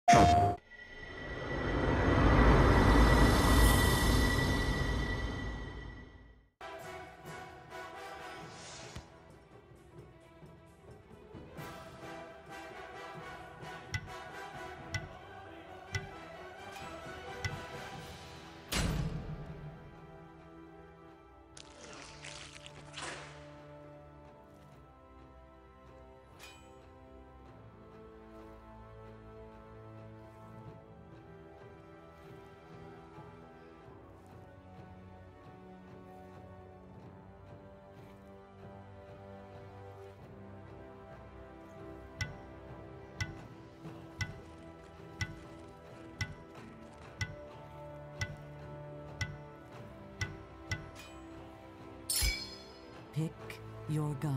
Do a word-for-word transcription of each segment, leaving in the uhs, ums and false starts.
Pick your god.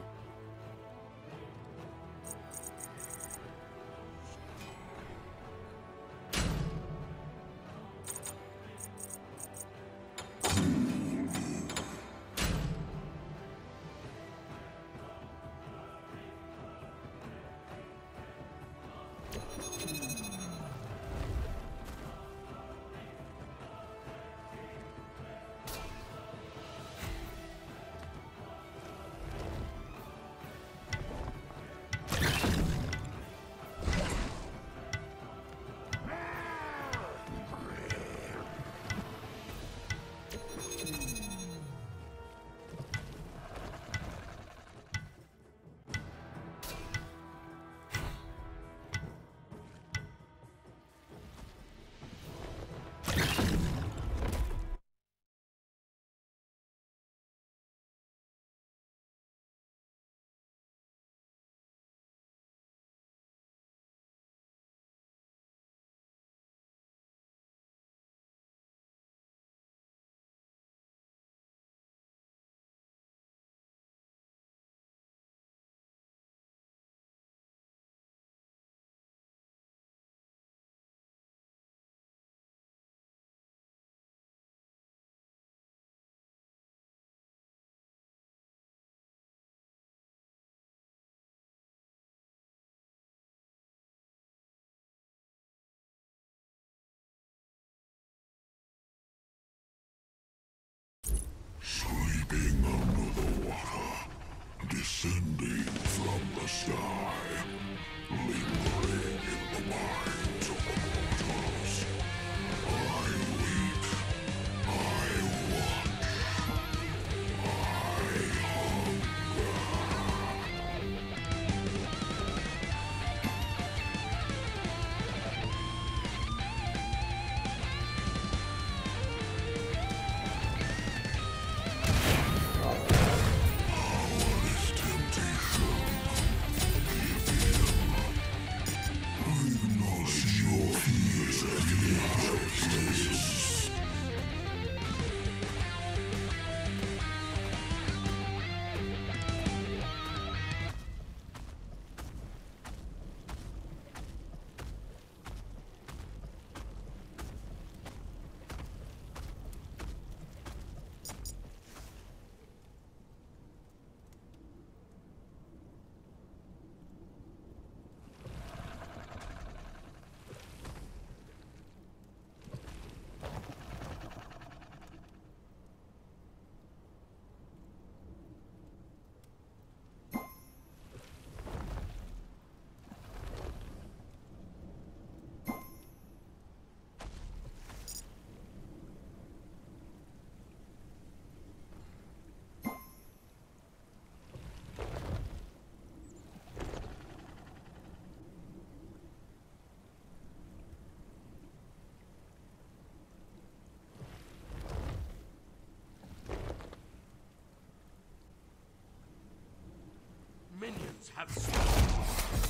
Sleeping under the water, descending from the sky, lingering in the minds of the mortals. I wait, I watch, I hunger. Powerless temptation. Acknowledge your fears of the helpless. Minions have spawned.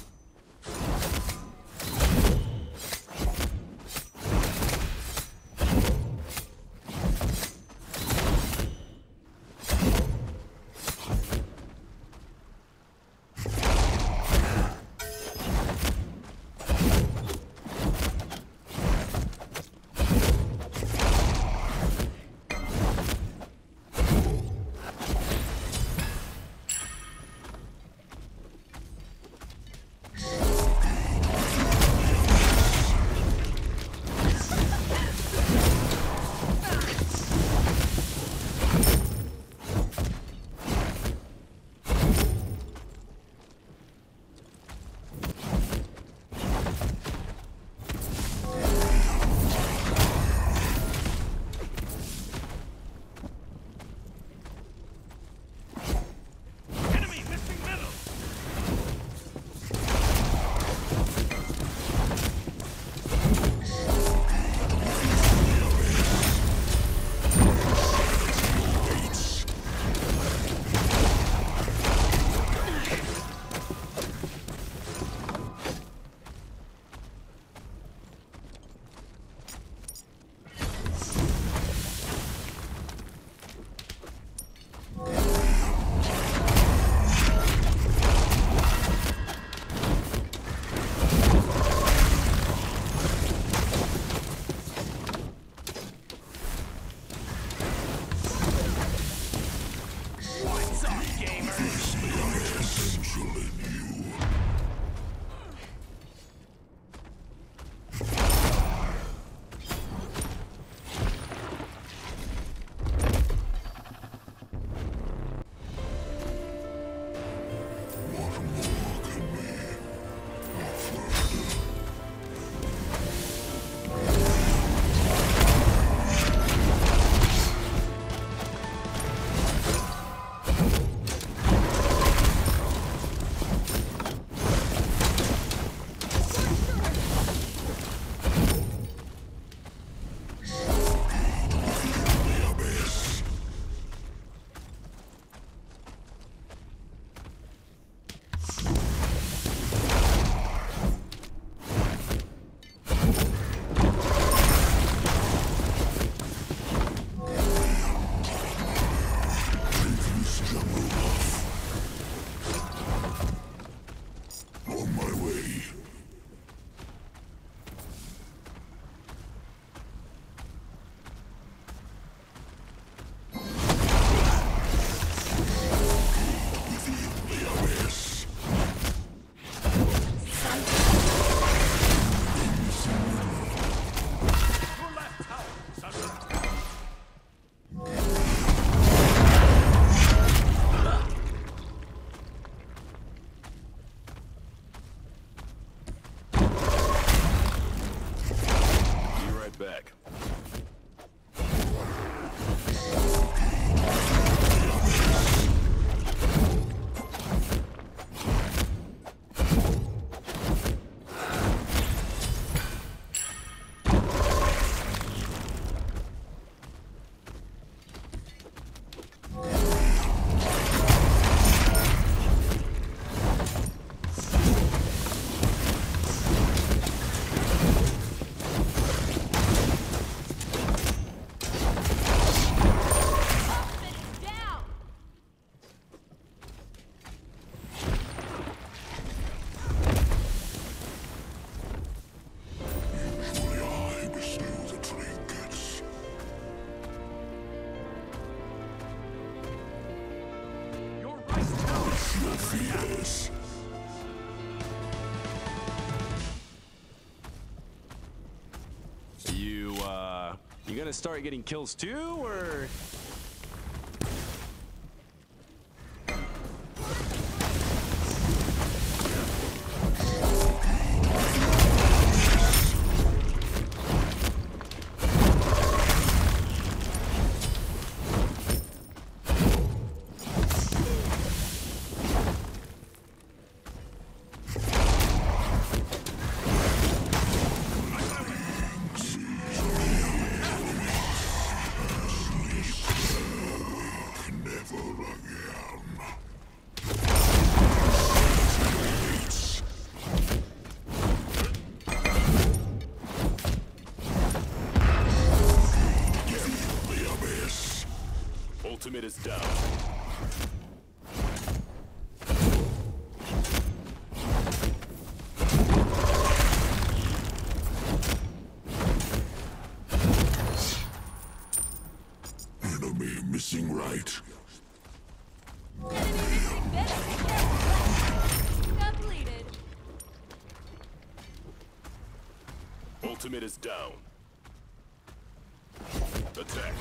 Attack. Fears. You, uh, you gonna start getting kills too, or? Ultimate is down. Enemy missing right. Enemy missing bit. Completed. Ultimate is down. Attack.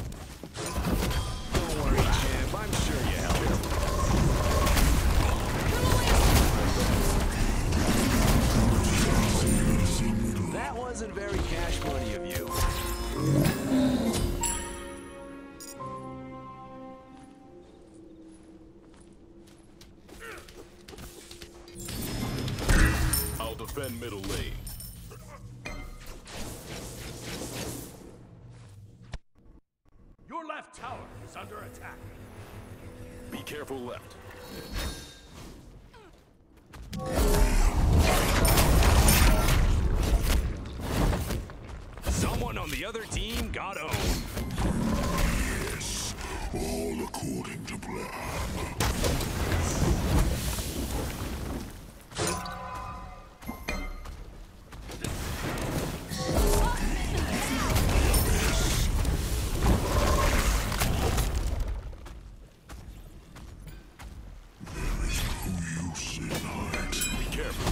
Don't worry, champ. I'm sure you helped. That wasn't very cash money of you. I'll defend middle lane. Your left tower is under attack. Be careful left. Someone on the other team got owned. Yes, all according to plan. There is no use in hide. Be careful.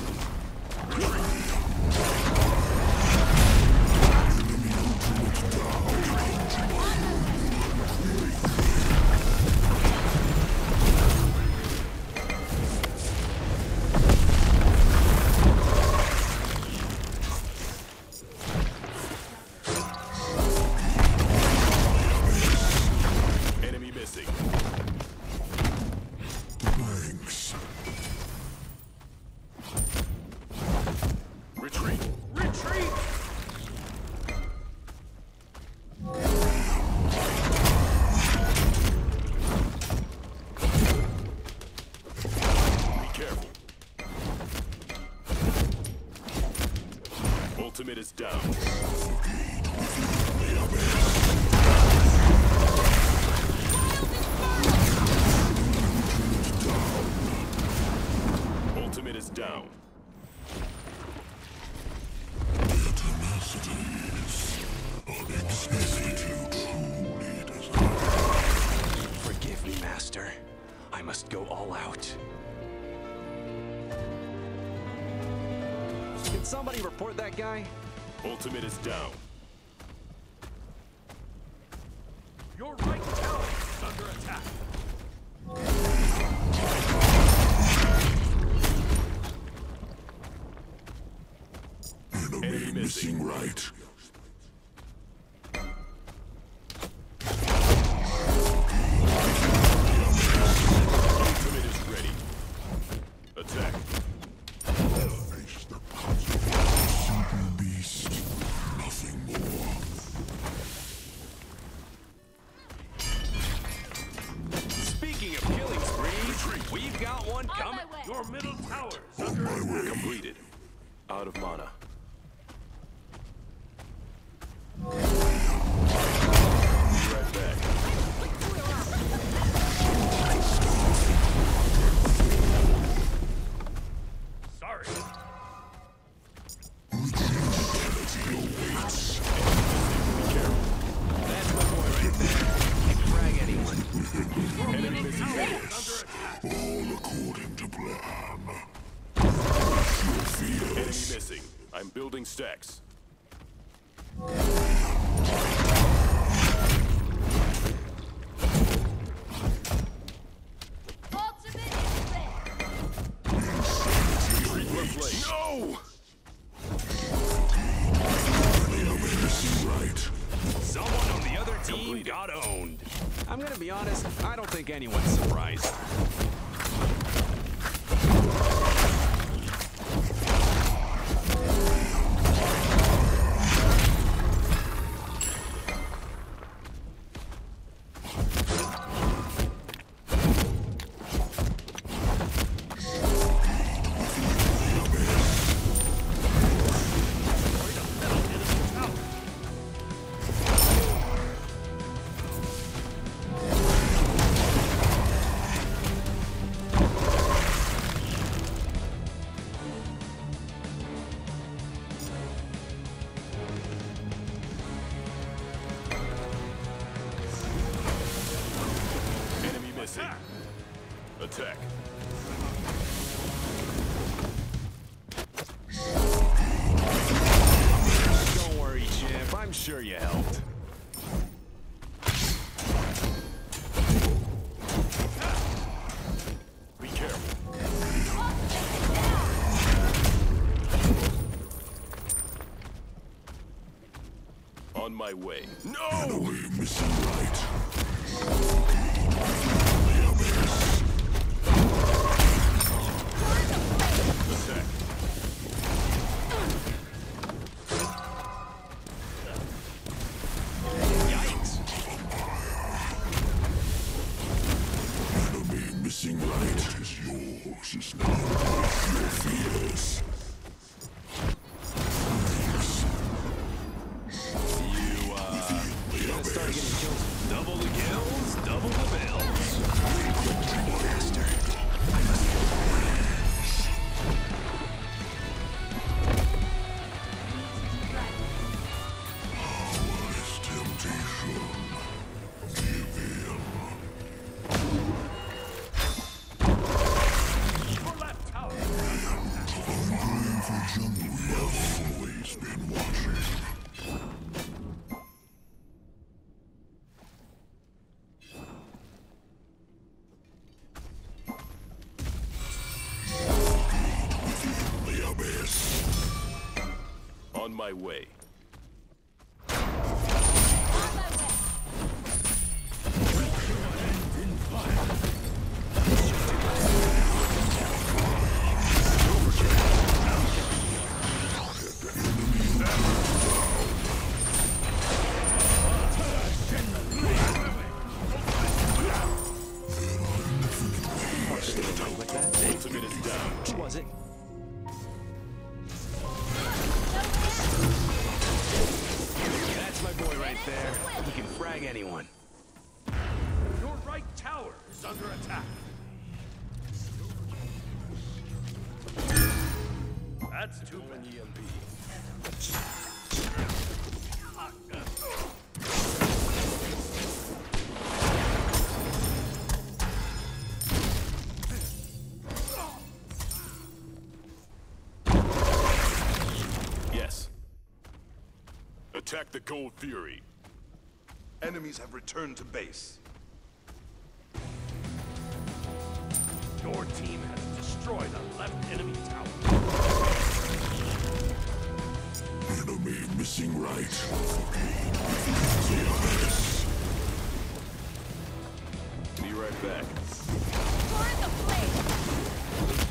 Enemy missing. Thanks. Retreat. Retreat! Be careful. Ultimate is down. Ultimate is down. Their tenacity is unexpected. Truly desire. Forgive me, Master. I must go all out. Can somebody report that guy? Ultimate is down. Your right tower is under attack. Enemy Enemy missing. missing right. out of mana. Be right back. Sorry. That's my boy right there. Can frag anyone. Enemy missing Tower middle. is under attack. All according to plan. Enemy missing. I'm building stacks. Ultimate is ready. Well played. No! Right. Someone on the other team got owned. I'm gonna be honest, I don't think anyone's surprised. Enemy missing. Attack. Don't worry, Chip. I'm sure you helped. Be careful. On my way. No! We're missing right. Attack. Yikes. Enemy missing right. What is yours is now your fears. You, uh, gonna start getting kills. Double the kills, double the bills. Master, I must This temptation. Give in. Your left tower is under attack. Hungry for jungle. We have always been watching. The abyss. On my way. On my way. like that. Ultimate is down. Who was it? That's my boy right there. He can frag anyone. Your right tower is under attack. That's too many E M P. Yes. Attack the Gold Fury. Enemies have returned to base. Your team has destroyed a left enemy tower. Enemy missing right. The abyss. Be right back. For the blade.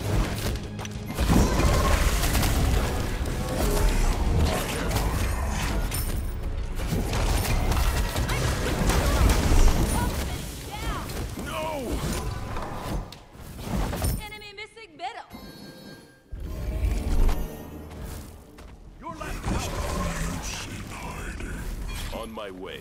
Down. No! Enemy missing middle. my way.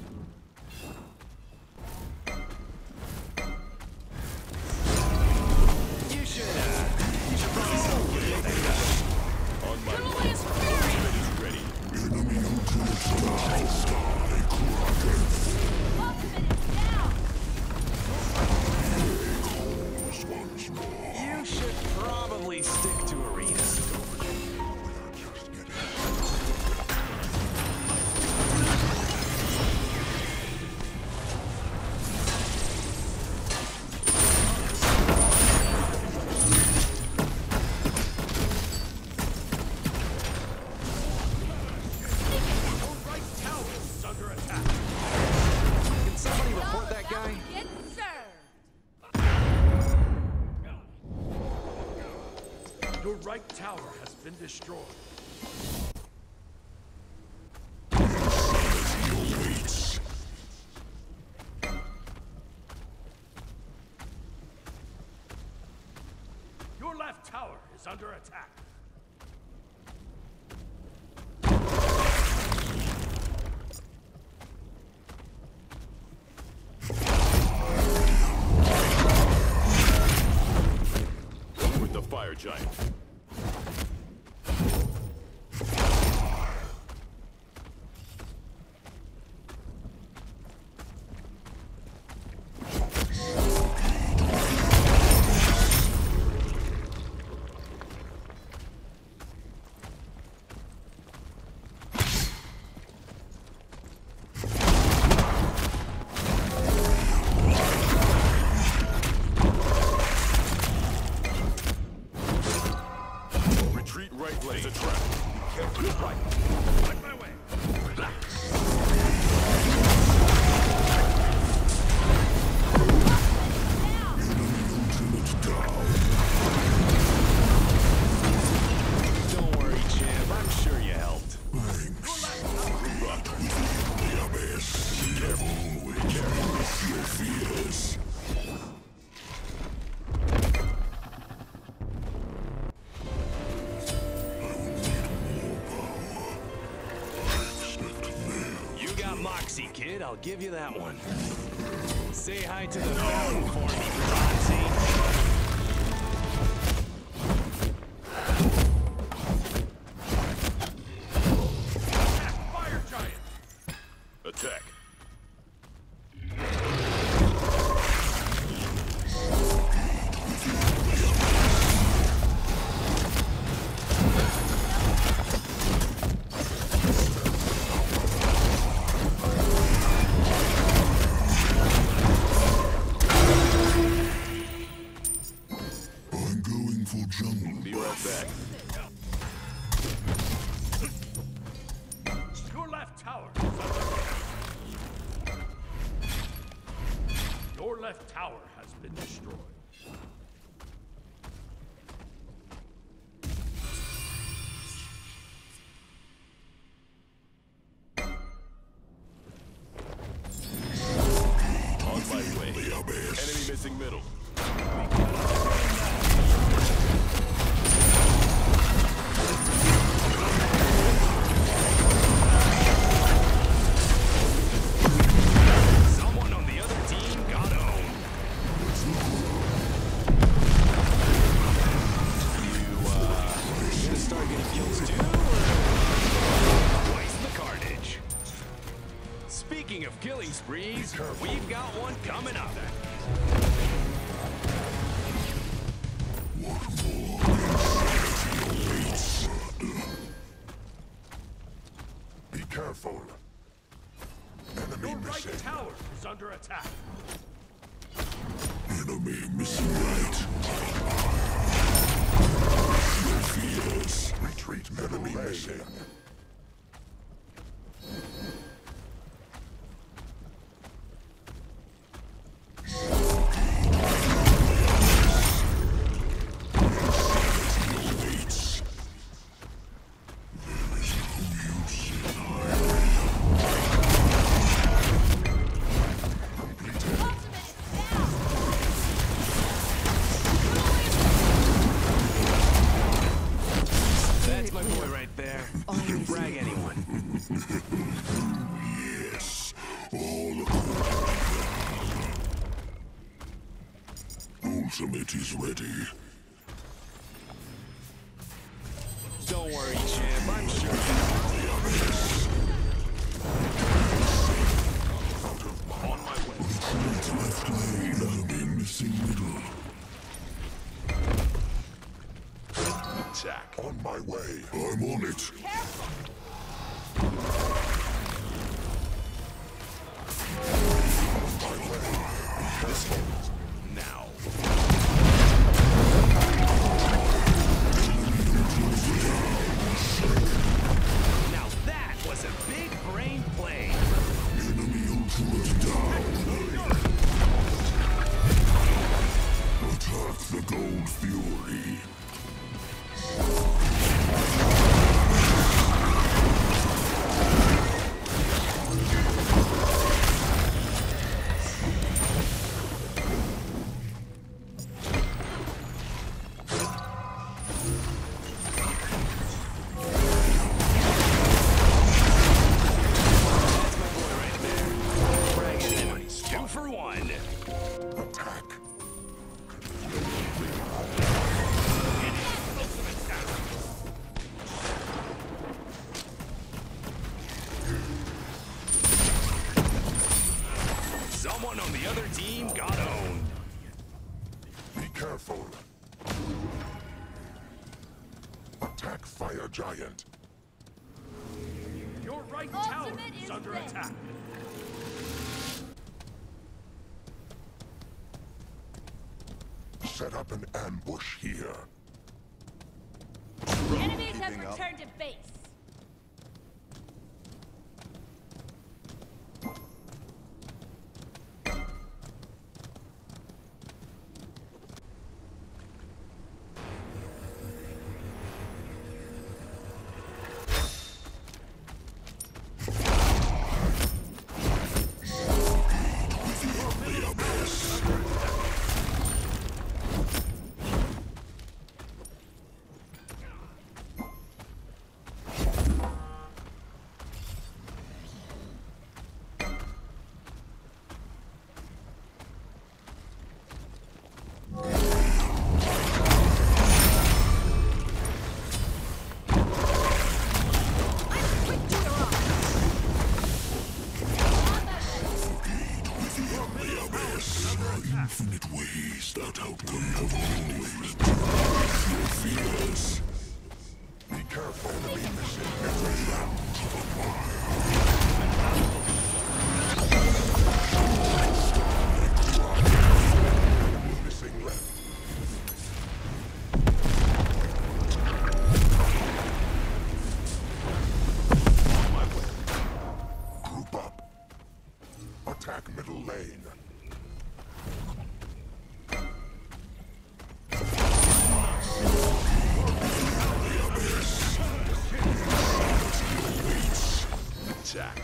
You should, uh, you should probably stop getting that guy. On my Your way. last fury! Ultimate is ready. Enemy ultimate sky, sky, Kraken. Ultimate is down! Calls once more. You should probably stick to arenas. Just get Your right tower is under attack. Can somebody report that guy? Get served! Your right tower has been destroyed. awaits. Your left tower is under attack. With the fire giant. Retreat right lane. It's a trap. Careful right. On my way. Ultimate down. Don't worry, champ. I'm sure you helped. Thanks. Rock with the abyss. Careful with your fears. You got moxie, kid. I'll give you that one. Say hi to the fountain for me, Bronzy. Attack fire giant. Attack. I'm going for jungle. Be right back. Your left tower is under attack. Your left tower has been destroyed. On my way. Enemy missing middle. Someone on the other team got owned. You, uh, gonna start getting kills too, or twice the carnage? Speaking of killing sprees, we've got one coming up. Be careful. Enemy Your right missing. tower is under attack. Enemy missing right. Your fears. Retreat. Enemy missing. Awaits. There is no use in hiding. Completed. Ultimate is down! That's my boy right there. Don't brag anyone. Yes. ultimate is ready. Don't worry, champ. I'm sure. On my way. Retreat left lane. Enemy missing middle. Attack. On my way. I'm on it. Careful. This hold. Now. Now that was a big brain play. Enemy ultimate down. Attack the Gold Fury. Two for one. Attack. Someone on the other team got owned. Be careful. Attack Fire Giant. Your right tower Ultimate is is under ready. attack. Set up an ambush here. Enemies have Keeping up. returned to base. Infinite ways that outcome have always been your fears. Be careful to be missing every round of a mile. Missing left. Group up. Attack middle lane. Attack.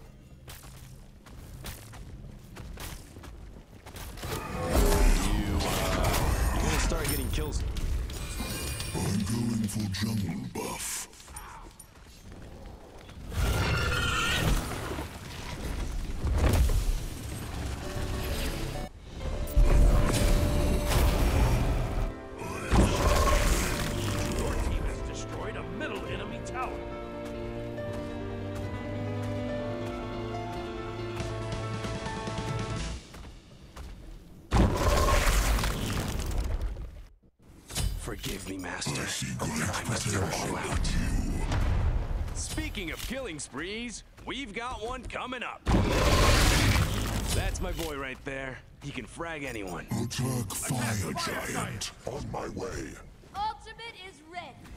You, uh, you're gonna start getting kills. I'm going for jungle buff. Your team has destroyed a middle enemy tower. Forgive me, Master. I see I great must go all potential out. in you. Speaking of killing sprees, we've got one coming up. That's my boy right there. He can frag anyone. Attack Fire Giant. On my way. Ultimate is ready.